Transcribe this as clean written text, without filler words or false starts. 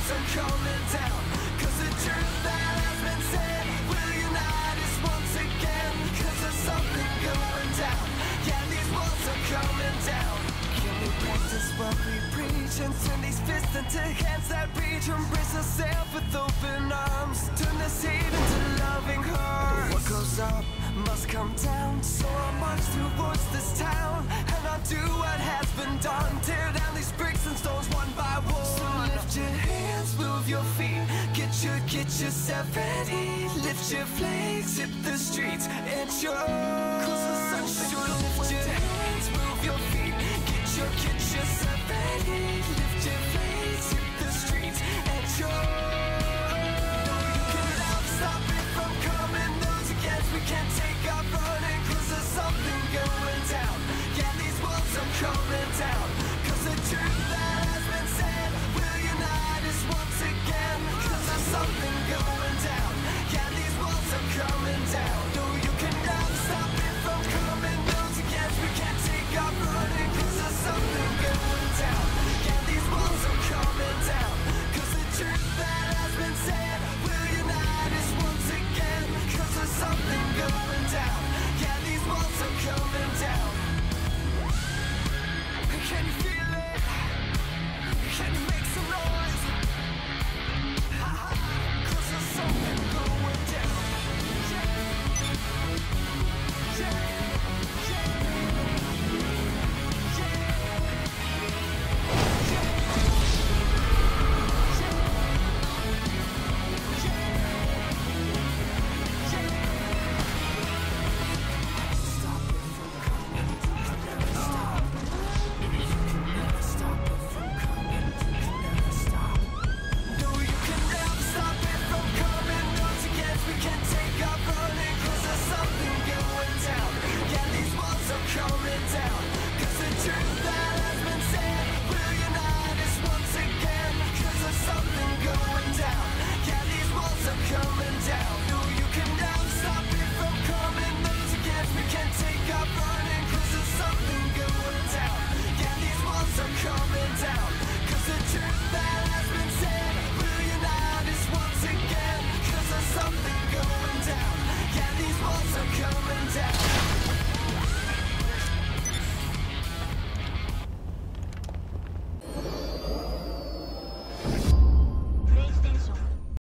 walls are coming down, 'cause the truth that has been said will unite us once again, 'cause there's something going down. Yeah, these walls are coming down. Can we practice what we preach and turn these fists into hands that reach? Embrace ourselves with open arms, turn this hate into loving hearts. What goes up must come down, so I'll march towards this town, and I'll do what has been done. Tear down these bricks and stones one by one. So lift your hands, move your feet, get yourself ready. Lift your flags, hit the streets, and show. 'Cause the sun's gonna lift your hands, move your feet, get yourself ready. Lift your flags, hit the streets, and show. Stop it from coming, those against we can't take off running, 'cause there's something going down. Yeah, these walls are coming down, 'cause the truth that has been said will unite us once again, 'cause there's something going down. Yeah, these walls are coming down. No, you cannot stop it from coming, those against we can't take off running, 'cause there's something going down. Yeah, these walls are coming down, 'cause the truth that has been said will unite us once again, 'cause there's something going down. Yeah, these walls are coming down. Can you feel it? Can you make some noise? 'Cause there's something going down. Coming down.